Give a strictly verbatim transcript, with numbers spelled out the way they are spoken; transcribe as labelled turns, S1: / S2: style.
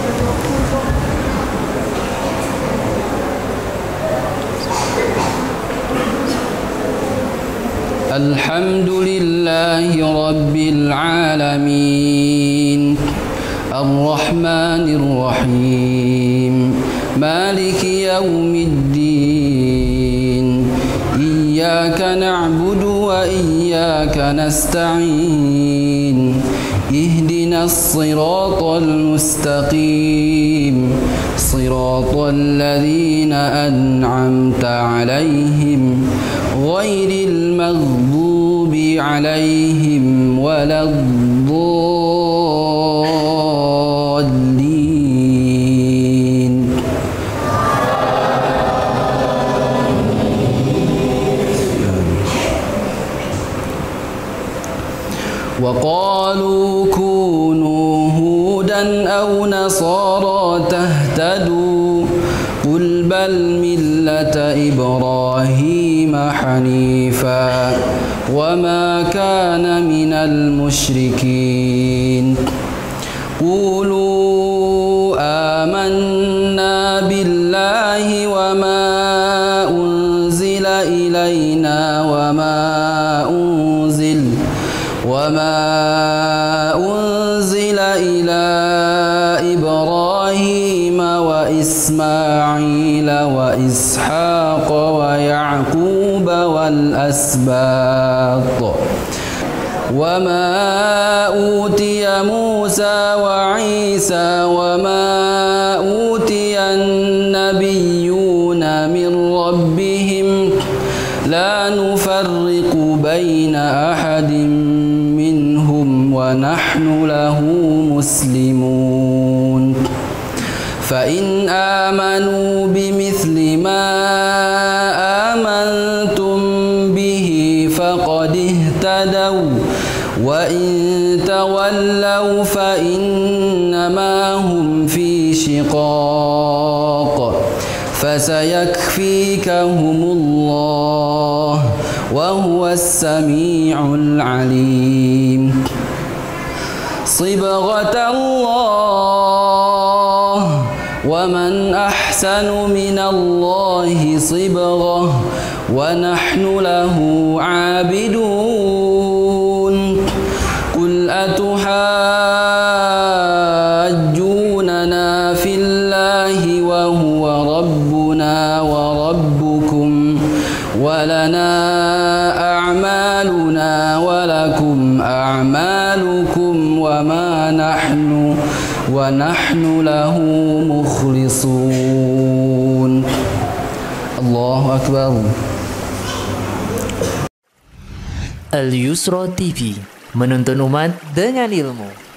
S1: Alhamdulillahi Rabbil Alamin Ar-Rahmanir Rahim Maliki Yawmiddin Iyyaka na'budu wa iyyaka nasta'in Ihdinas siratal mustaqim Siratal ladzina an'amta 'alaihim ghairil maghdubi 'alaihim waladdallin. Wa qalu kunu hudan aw nasara tahtadu qul bal millata ibrahima hanifa wa ma kana minal musyrikin qulu amanna billahi wa ma unzila ilayna wa ma unzil wa ma unzila ila ibrahima wa ismaila wa ishaqa wa yaquba wal asbat wa ma utiya Musa wa Isa wa ma utiya an-nabiyyuna min rabbihim la nufarriqu baina ahadin minhum wa nahnu lahu muslimun fa in amanu bimithli ma amantum bihi faqad ihtadaw wa in tawallaw fa innama hum fi shiqaq fasayakfikahumullah wa huwas sami'ul alim. Sibghatallah wa man ahsanu minallahi sibghah wa nahnu lahu 'abidun. Qul atuhajjunana fillahi wa huwa rabbuna wa rabbukum wa lana a'maluna wa lakum a'malukum wa ma nahnu wa nahnu lahu mukhlisun. Allahu Akbar.
S2: Al Yusra T V, menuntun umat dengan ilmu.